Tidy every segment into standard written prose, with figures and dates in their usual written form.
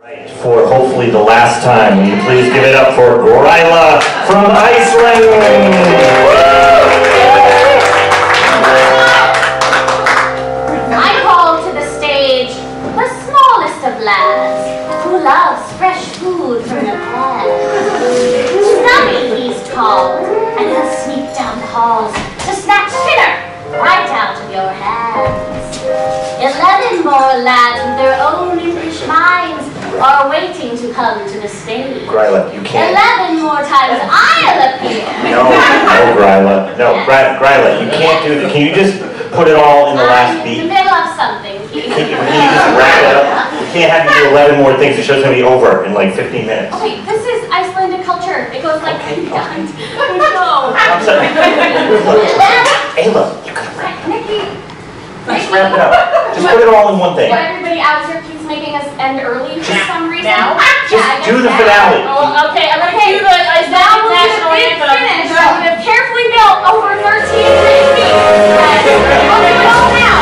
For hopefully the last time, will you please give it up for Gryla from Iceland? I call to the stage the smallest of lads who loves fresh food from the pan. Snubby, he's tall, and he'll sneak down the halls to snatch dinner right out of your hands. 11 more lads with their own impish minds are waiting to come to the stage. Gryla, you can't. 11 more times I'll appear. No, Gryla. No, Gryla, you can't do that. Can you just put it all in the last beat? In the middle of something. Can you just wrap it up? We can't have you do 11 more things. The show's going to be over in like 15 minutes. Okay, this is Icelandic culture. It goes like Okay. no. I'm sorry. Ayla, you gotta wrap it up. Nikki. Just wrap it up. Just put it all in one thing. What, everybody out here keeps making us end early for some reason? Now? Just do the finale. Oh, okay, I'm going to do the Now we'll national do the big anthem. finish that we have carefully built over 13 weeks. We'll do it all now.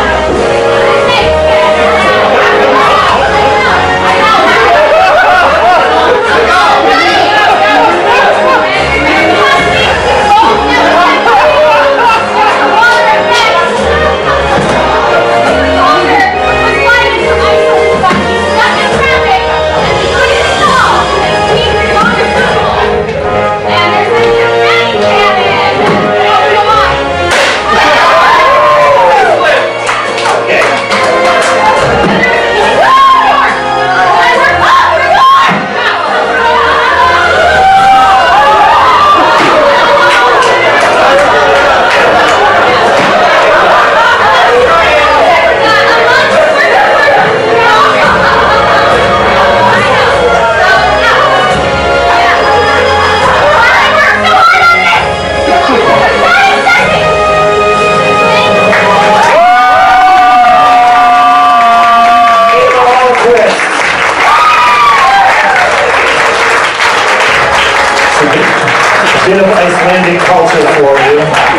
Bit of Icelandic culture for you.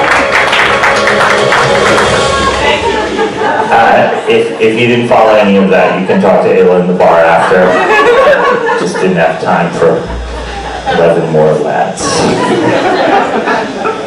If you didn't follow any of that, you can talk to Ayla in the bar after. Just didn't have time for 11 more lads.